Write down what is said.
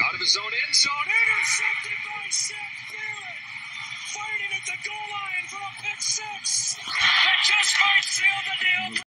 Out of his own end zone. Intercepted by Shaq Barrett. Fighting at the goal line for a pick six.